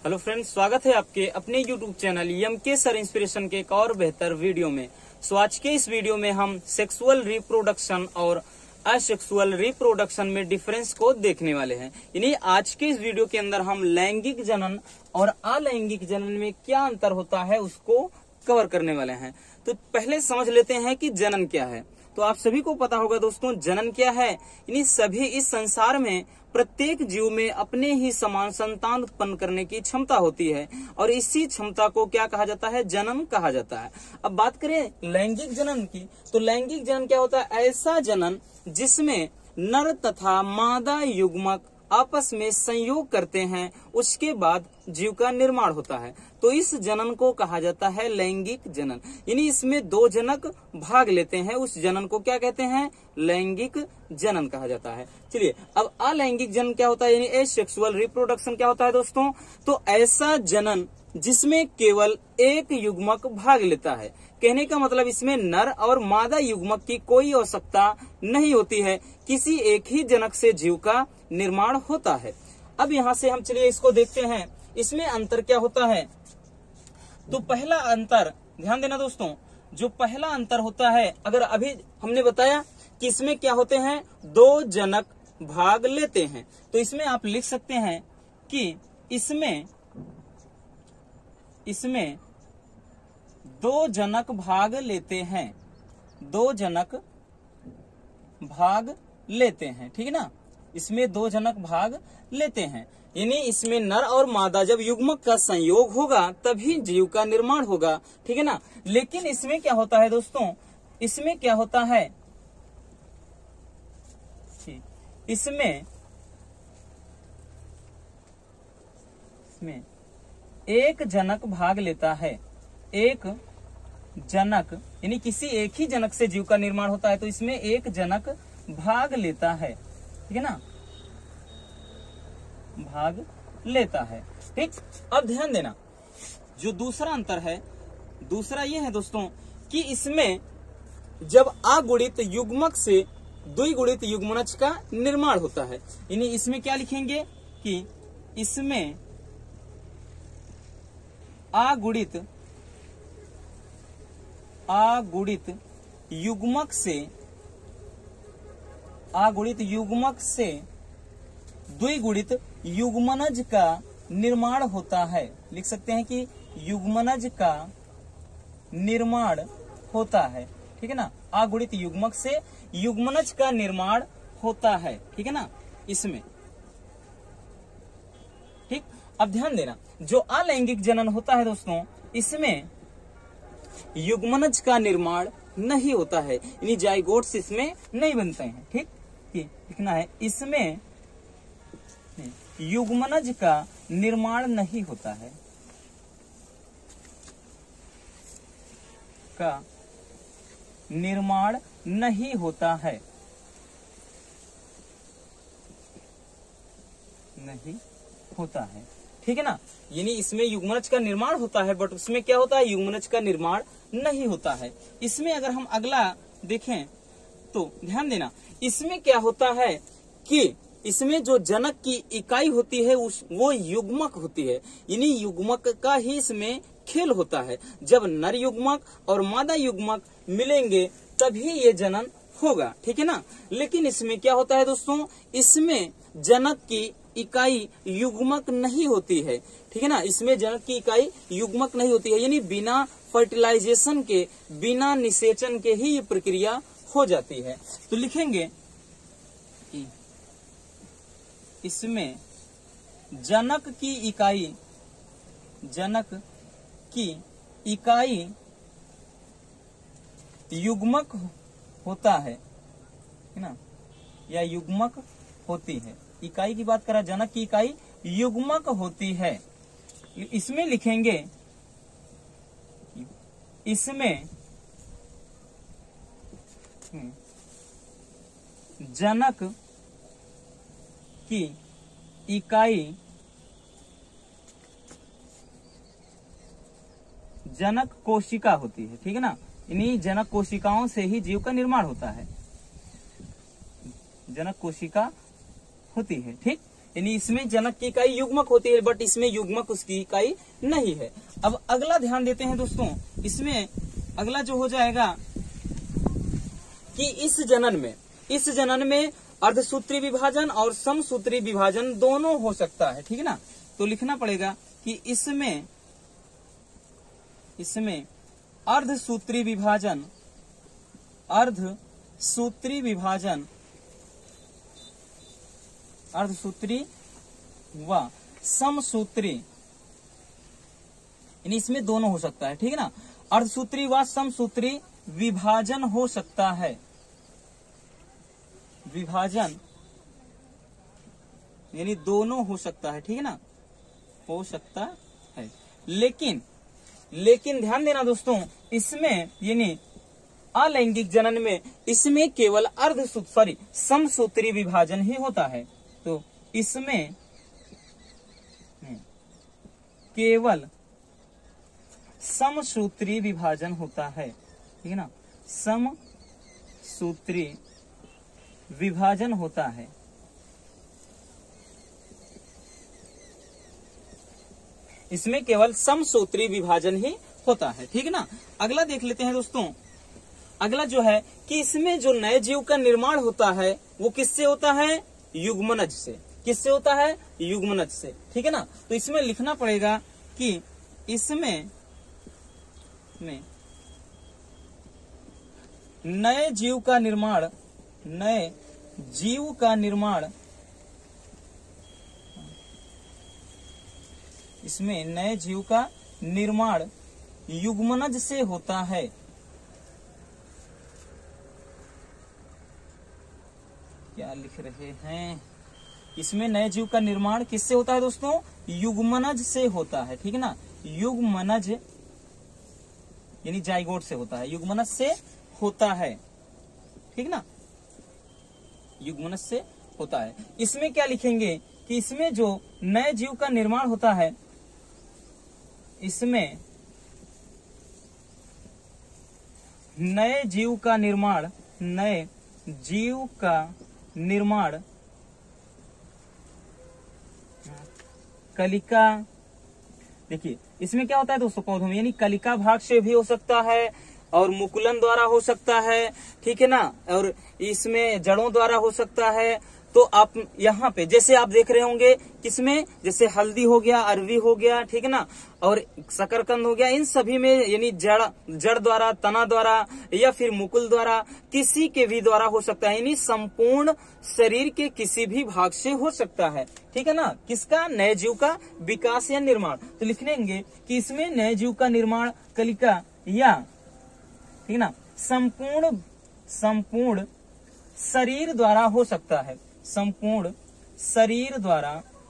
Hello friends, स्वागत है आपके अपने YouTube channel MK sir inspiration के एक और बेहतर वीडियो में। सो आज के इस वीडियो में हम सेक्सुअल रिप्रोडक्शन और असेक्सुअल रिप्रोडक्शन में डिफरेंस को देखने वाले हैं। यानी आज के इस वीडियो के अंदर हम लैंगिक जनन और अलैंगिक जनन में क्या अंतर होता है उसको कवर करने वाले हैं। तो पहले समझ लेते हैं कि जनन क्या है। तो आप सभी को पता होगा दोस्तों, जनन क्या है। यानी सभी इस संसार में प्रत्येक जीव में अपने ही समान संतान उत्पन्न करने की क्षमता होती है और इसी क्षमता को क्या कहा जाता है, जनन कहा जाता है। अब बात करें लैंगिक जनन की, तो लैंगिक जनन क्या होता है, ऐसा जनन जिसमें नर तथा मादा युग्मक आपस में संयोग करते हैं, उसके बाद जीव का निर्माण होता है। तो इस जनन को कहा जाता है लैंगिक जनन। यानी इसमें दो जनक भाग लेते हैं, उस जनन को क्या कहते हैं, लैंगिक जनन कहा जाता है। चलिए, अब अलैंगिक जनन क्या होता है, यानी एसेक्सुअल रिप्रोडक्शन क्या होता है दोस्तों। तो ऐसा जनन जिसमें केवल एक युग्मक भाग लेता है। कहने का मतलब इसमें नर और मादा युग्मक की कोई आवश्यकता नहीं होती है, किसी एक ही जनक से जीव का निर्माण होता है। अब यहाँ से हम चलिए इसको देखते हैं, इसमें अंतर क्या होता है। तो पहला अंतर ध्यान देना दोस्तों, जो पहला अंतर होता है, अगर अभी हमने बताया कि इसमें क्या होते हैं, दो जनक भाग लेते हैं, तो इसमें आप लिख सकते हैं कि इसमें दो जनक भाग लेते हैं, दो जनक भाग लेते हैं, ठीक है ना। इसमें दो जनक भाग लेते हैं, यानी इसमें नर और मादा जब युग्मक का संयोग होगा तभी जीव का निर्माण होगा, ठीक है ना। लेकिन इसमें क्या होता है दोस्तों, इसमें क्या होता है, इसमें एक जनक भाग लेता है, एक जनक, यानी किसी एक ही जनक से जीव का निर्माण होता है, तो इसमें एक जनक भाग लेता है, ठीक है ना, भाग लेता है। ठीक, अब ध्यान देना, जो दूसरा अंतर है, दूसरा ये है दोस्तों कि इसमें जब अगुणित युग्मक से द्विगुणित युग्मनज का निर्माण होता है, यानी इसमें क्या लिखेंगे कि इसमें अगुणित युग्मक से द्विगुणित युग्मनज का निर्माण होता है। लिख सकते हैं कि युग्मनज का निर्माण होता है, ठीक है ना। अगुणित युग्मक से युग्मनज का निर्माण होता है, ठीक है ना, इसमें। ठीक, अब ध्यान देना, जो अलैंगिक जनन होता है दोस्तों, इसमें युग्मनज का निर्माण नहीं होता है, यानी जाइगोट्स इसमें नहीं बनते हैं। ठीक, लिखना है इसमें युग्मनज का निर्माण नहीं होता है, का निर्माण नहीं होता है, नहीं होता है, ठीक है ना। यानी इसमें युग्मनज का निर्माण होता है, बट उसमें क्या होता है, युग्मनज का निर्माण नहीं होता है। इसमें अगर हम अगला देखें तो ध्यान देना, इसमें क्या होता है कि इसमें जो जनक की इकाई होती है वो युग्मक होती है, यानी युग्मक का ही इसमें खेल होता है। जब नर युग्मक और मादा युग्मक मिलेंगे तभी ये जनन होगा, ठीक है ना। लेकिन इसमें क्या होता है दोस्तों, इसमें जनक की इकाई युग्मक नहीं होती है, ठीक है ना। इसमें जनक की इकाई युग्मक नहीं होती है, यानी बिना फर्टिलाइजेशन के, बिना निषेचन के ही ये प्रक्रिया हो जाती है। तो लिखेंगे इसमें जनक की इकाई युग्मक होता है ना, या युग्मक होती है। इकाई की बात करा, जनक की इकाई युग्मक होती है। इसमें लिखेंगे इसमें जनक की इकाई जनक कोशिका होती है, ठीक है ना। इन्हीं जनक कोशिकाओं से ही जीव का निर्माण होता है, जनक कोशिका होती है। ठीक, यानी इसमें जनक की इकाई युग्मक होती है, बट इसमें युग्मक उसकी इकाई नहीं है। अब अगला ध्यान देते हैं दोस्तों, इसमें अगला जो हो जाएगा कि इस जनन में अर्धसूत्री विभाजन और समसूत्री विभाजन दोनों हो सकता है, ठीक है ना। तो लिखना पड़ेगा कि इसमें अर्धसूत्री व समसूत्री, यानी इसमें दोनों हो सकता है, ठीक है ना। अर्धसूत्री व समसूत्री विभाजन हो सकता है, विभाजन यानी दोनों हो सकता है, ठीक है ना, हो सकता है। लेकिन ध्यान देना दोस्तों, इसमें यानी अलैंगिक जनन में इसमें केवल समसूत्री विभाजन ही होता है। तो इसमें केवल समसूत्री विभाजन होता है, ठीक है ना, समसूत्री विभाजन होता है। इसमें केवल समसूत्री विभाजन ही होता है, ठीक है ना। अगला देख लेते हैं दोस्तों, अगला जो है कि इसमें जो नए जीव का निर्माण होता है वो किससे होता है, युग्मनज से। किससे होता है, युग्मनज से, ठीक है ना। तो इसमें लिखना पड़ेगा कि इसमें नए जीव का निर्माण इसमें नए जीव का निर्माण युग्मनज से होता है। क्या लिख रहे हैं, इसमें नए जीव का निर्माण किससे होता है दोस्तों, युग्मनज से होता है, ठीक है ना। युग्मनज यानी जाइगोट से होता है, युग्मनज से होता है, ठीक ना, युग्मनज से होता है। इसमें क्या लिखेंगे कि इसमें जो नए जीव का निर्माण होता है, इसमें नए जीव का निर्माण कलिका, देखिए इसमें क्या होता है दोस्तों, पौधों में यानी कलिका भाग से भी हो सकता है और मुकुलन द्वारा हो सकता है, ठीक है ना, और इसमें जड़ों द्वारा हो सकता है। तो आप यहाँ पे जैसे आप देख रहे होंगे किसमें, जैसे हल्दी हो गया, अरवी हो गया, ठीक है ना, और शकरकंद हो गया, इन सभी में यानी जड़ द्वारा, तना द्वारा या फिर मुकुल द्वारा, किसी के भी द्वारा हो सकता है, यानी संपूर्ण शरीर के किसी भी भाग से हो सकता है, ठीक है ना। किसका, नए जीव का विकास या निर्माण। तो लिख लेंगे कि इसमें नए जीव का निर्माण कलिका या, ठीक है ना, संपूर्ण शरीर द्वारा हो सकता है, संपूर्ण शरीर द्वारा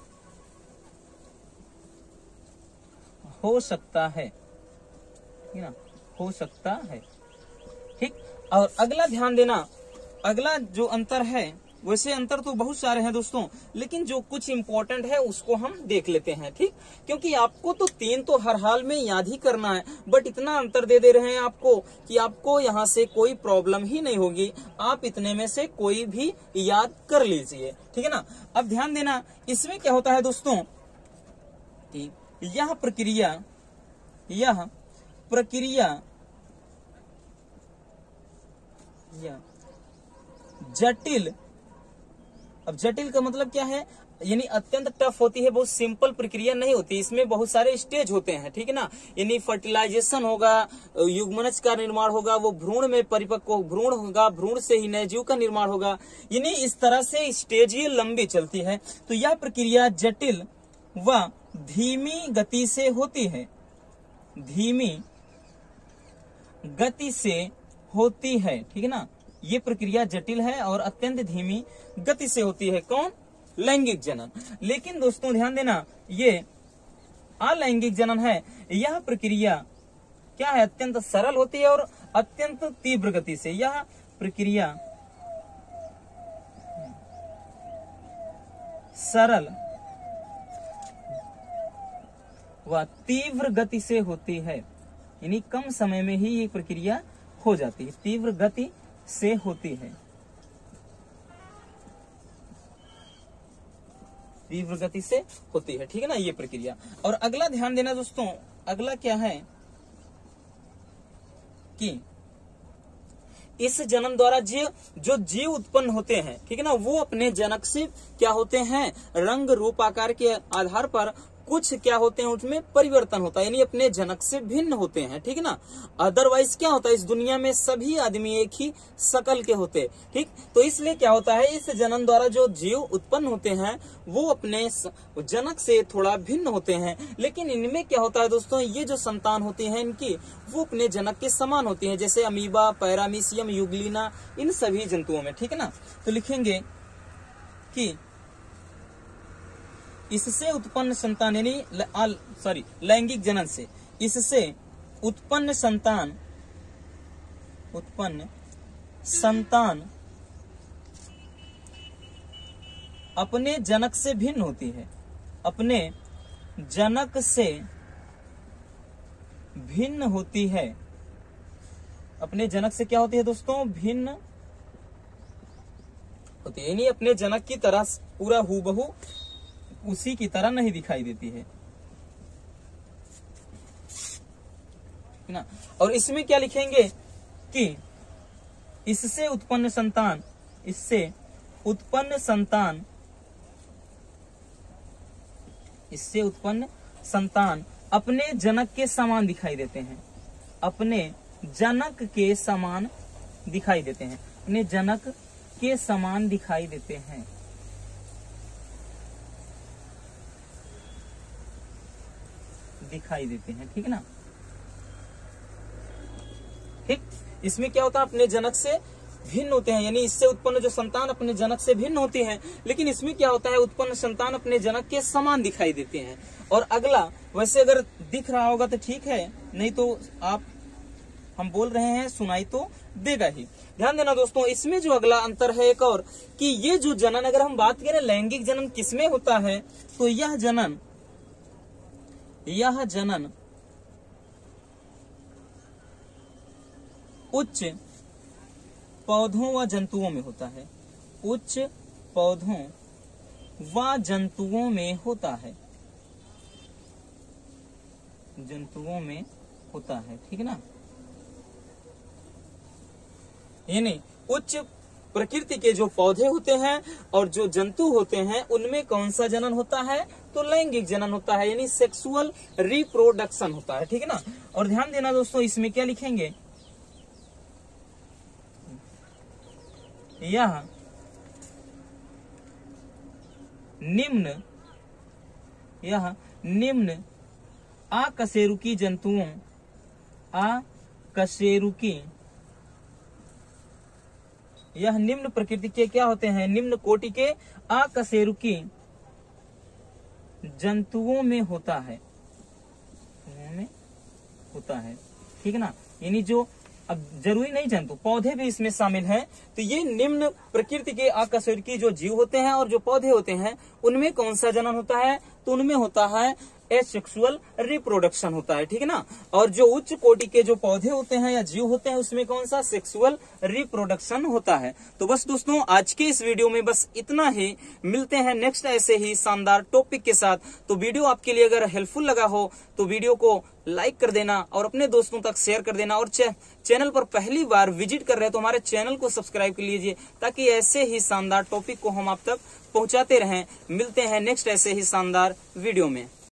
हो सकता है, ठीक है ना, हो सकता है, ठीक। और अगला ध्यान देना, अगला जो अंतर है, वैसे अंतर तो बहुत सारे हैं दोस्तों, लेकिन जो कुछ इंपॉर्टेंट है उसको हम देख लेते हैं, ठीक। क्योंकि आपको तो 3 तो हर हाल में याद ही करना है, बट इतना अंतर दे रहे हैं आपको कि आपको यहाँ से कोई प्रॉब्लम ही नहीं होगी, आप इतने में से कोई भी याद कर लीजिए, ठीक है ना। अब ध्यान देना, इसमें क्या होता है दोस्तों कि यह प्रक्रिया जटिल, अब जटिल का मतलब क्या है, यानी अत्यंत टफ होती है, बहुत सिंपल प्रक्रिया नहीं होती, इसमें बहुत सारे स्टेज होते हैं, ठीक है ना। यानी फर्टिलाइजेशन होगा, युग्मनज का निर्माण होगा, वो भ्रूण में परिपक्व भ्रूण होगा, भ्रूण से ही नए जीव का निर्माण होगा, यानी इस तरह से स्टेज ये लंबी चलती है। तो यह प्रक्रिया जटिल व धीमी गति से होती है, धीमी गति से होती है, ठीक है ना। ये प्रक्रिया जटिल है और अत्यंत धीमी गति से होती है, कौन, लैंगिक जनन। लेकिन दोस्तों ध्यान देना, ये अलैंगिक जनन है, यह प्रक्रिया क्या है, अत्यंत सरल होती है और अत्यंत तीव्र गति से, यह प्रक्रिया सरल व तीव्र गति से होती है, यानी कम समय में ही ये प्रक्रिया हो जाती है, तीव्र गति से होती है, तीव्र गति से होती है, ठीक है ना, ये प्रक्रिया। और अगला ध्यान देना दोस्तों, अगला क्या है कि इस जनन द्वारा जो जीव उत्पन्न होते हैं, ठीक है ना, वो अपने जनक से क्या होते हैं, रंग रूप आकार के आधार पर कुछ क्या होते हैं, उसमें परिवर्तन होता है, यानी अपने जनक से भिन्न होते हैं, ठीक है ना। अदरवाइज क्या होता है, इस दुनिया में सभी आदमी एक ही शकल के होते हैं, ठीक। तो इसलिए क्या होता है, इस जनन द्वारा जो जीव उत्पन्न होते हैं वो अपने जनक से थोड़ा भिन्न होते हैं, लेकिन इनमें क्या होता है दोस्तों, ये जो संतान होती है इनकी, वो अपने जनक के समान होती है, जैसे अमीबा, पैरामीशियम, युगलिना, इन सभी जंतुओं में, ठीक है ना। तो लिखेंगे कि इससे उत्पन्न संतान यानी लैंगिक जनन से, इससे उत्पन्न संतान अपने जनक से भिन्न होती है, अपने जनक से भिन्न होती है, अपने जनक से क्या होती है दोस्तों, भिन्न होती है, यानी अपने जनक की तरह पूरा हूबहू उसी की तरह नहीं दिखाई देती है ना। और इसमें क्या लिखेंगे कि इससे उत्पन्न संतान अपने जनक के समान दिखाई देते हैं, अपने जनक के समान दिखाई देते हैं, अपने जनक के समान दिखाई देते हैं, ठीक है ना। ठीक, इसमें क्या होता है, अपने जनक से भिन्न होते हैं, यानी इससे उत्पन्न जो संतान अपने जनक से भिन्न होती है, लेकिन इसमें क्या होता है, उत्पन्न संतान अपने जनक के समान दिखाई देते हैं। और अगला, वैसे अगर दिख रहा होगा तो ठीक है, नहीं तो हम बोल रहे हैं सुनाई तो देगा ही। ध्यान देना दोस्तों, इसमें जो अगला अंतर है एक और, कि ये जो जनन, अगर हम बात करें लैंगिक जनन किसमें होता है, तो यह जनन उच्च पौधों व जंतुओं में होता है, उच्च पौधों व जंतुओं में होता है, ठीक है ना। यानी उच्च प्रकृति के जो पौधे होते हैं और जो जंतु होते हैं उनमें कौन सा जनन होता है, तो लैंगिक जनन होता है, यानी सेक्सुअल रिप्रोडक्शन होता है, ठीक है ना। और ध्यान देना दोस्तों, इसमें क्या लिखेंगे, यह निम्न अकशेरुकी जंतुओं, यह निम्न प्रकृति के क्या होते हैं, निम्न कोटि के अकशेरुकी जंतुओं में होता है, ठीक है ना। यानी जो, अब जरूरी नहीं जंतु, पौधे भी इसमें शामिल हैं, तो ये निम्न प्रकृति के अकशेरुकी जो जीव होते हैं और जो पौधे होते हैं उनमें कौन सा जनन होता है, तो उनमें होता है एसेक्सुअल रिप्रोडक्शन होता है, ठीक है ना। और जो उच्च कोटि के जो पौधे होते हैं या जीव होते हैं उसमें कौन सा, सेक्सुअल रिप्रोडक्शन होता है। तो बस दोस्तों, आज के इस वीडियो में बस इतना ही, मिलते हैं नेक्स्ट ऐसे ही शानदार टॉपिक के साथ। तो वीडियो आपके लिए अगर हेल्पफुल लगा हो तो वीडियो को लाइक कर देना और अपने दोस्तों तक शेयर कर देना, और चैनल पर पहली बार विजिट कर रहे हैं तो हमारे चैनल को सब्सक्राइब कर लीजिए, ताकि ऐसे ही शानदार टॉपिक को हम आप तक पहुंचाते रहें। मिलते हैं नेक्स्ट ऐसे ही शानदार वीडियो में।